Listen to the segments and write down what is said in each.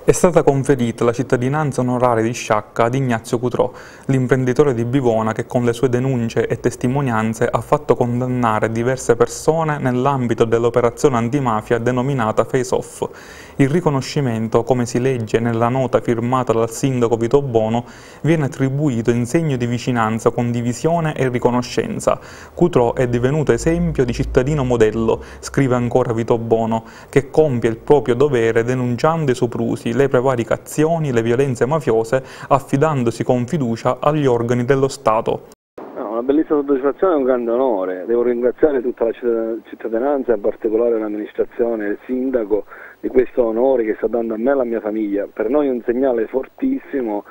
È stata conferita la cittadinanza onoraria di Sciacca ad Ignazio Cutrò, l'imprenditore di Bivona che con le sue denunce e testimonianze ha fatto condannare diverse persone nell'ambito dell'operazione antimafia denominata Face Off. Il riconoscimento, come si legge nella nota firmata dal sindaco Vito Bono, viene attribuito in segno di vicinanza, condivisione e riconoscenza. Cutrò è divenuto esempio di cittadino modello, scrive ancora Vito Bono, che compie il proprio dovere denunciando i soprusi, le prevaricazioni, le violenze mafiose, affidandosi con fiducia agli organi dello Stato. Una bellissima soddisfazione e un grande onore. Devo ringraziare tutta la cittadinanza, in particolare l'amministrazione e il sindaco, di questo onore che sta dando a me e alla mia famiglia. Per noi è un segnale fortissimo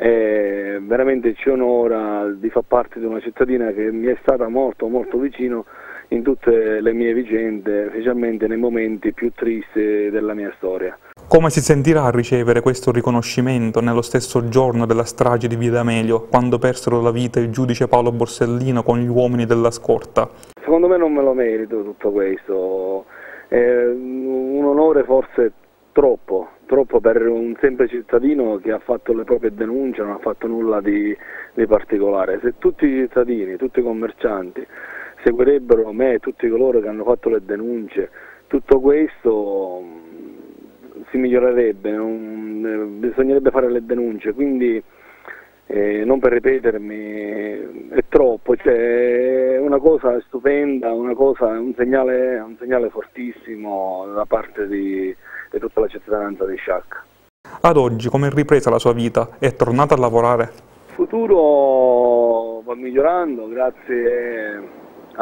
e veramente ci onora di far parte di una cittadina che mi è stata molto vicino in tutte le mie vicende, specialmente nei momenti più tristi della mia storia. Come si sentirà a ricevere questo riconoscimento nello stesso giorno della strage di Via D'Amelio, quando persero la vita il giudice Paolo Borsellino con gli uomini della scorta? Secondo me non me lo merito tutto questo, è un onore forse troppo per un semplice cittadino che ha fatto le proprie denunce, non ha fatto nulla di particolare. Se tutti i cittadini, tutti i commercianti seguirebbero me e tutti coloro che hanno fatto le denunce, tutto questo si migliorerebbe, bisognerebbe fare le denunce, quindi non per ripetermi, è troppo, cioè, è una cosa stupenda, un segnale fortissimo da parte di tutta la cittadinanza di Sciacca. Ad oggi come è ripresa la sua vita? È tornata a lavorare? Il futuro va migliorando grazie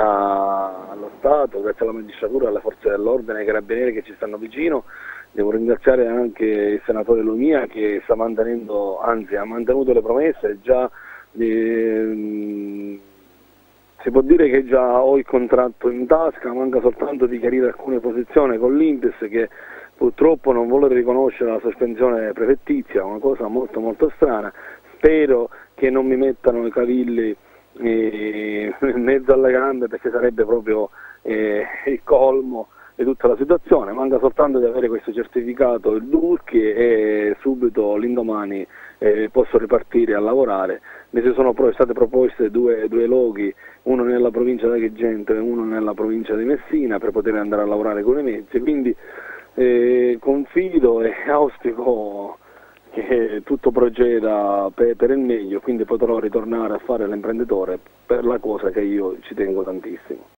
allo Stato, grazie alla magistratura, alle forze dell'ordine, ai carabinieri che ci stanno vicino. Devo ringraziare anche il senatore Lumia che sta mantenendo, anzi ha mantenuto le promesse, si può dire che già ho il contratto in tasca, manca soltanto di chiarire alcune posizioni con l'Inps che purtroppo non vuole riconoscere la sospensione prefettizia, una cosa molto strana. Spero che non mi mettano i cavilli in mezzo alle gambe, perché sarebbe proprio il colmo di tutta la situazione. Manca soltanto di avere questo certificato, il DURC, e subito l'indomani posso ripartire a lavorare. Mi sono state proposte due loghi, uno nella provincia di Agrigento e uno nella provincia di Messina, per poter andare a lavorare con i mezzi, quindi confido e auspico che tutto proceda per il meglio, quindi potrò ritornare a fare l'imprenditore, per la cosa che io ci tengo tantissimo.